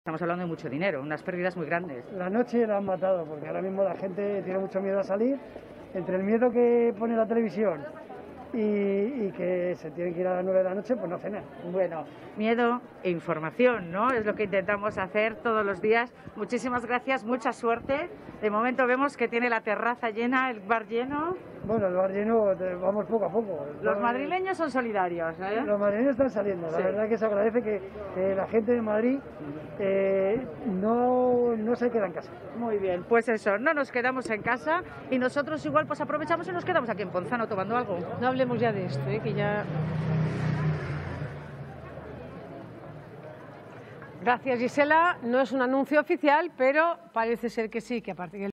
Estamos hablando de mucho dinero, unas pérdidas muy grandes. La noche la han matado, porque ahora mismo la gente tiene mucho miedo a salir. Entre el miedo que pone la televisión y que se tienen que ir a las 9 de la noche, pues no cenan. Bueno, miedo e información, ¿no? Es lo que intentamos hacer todos los días. Muchísimas gracias, mucha suerte. De momento vemos que tiene la terraza llena, el bar lleno. Bueno, el bar lleno, vamos poco a poco. Los madrileños son solidarios, ¿eh? Los madrileños están saliendo. La verdad que se agradece que la gente de Madrid no se queda en casa. Muy bien, pues eso, no nos quedamos en casa y nosotros igual pues aprovechamos y nos quedamos aquí en Ponzano tomando algo. No hablemos ya de esto, que ya... Gracias, Gisela. No es un anuncio oficial, pero parece ser que sí, que a partir del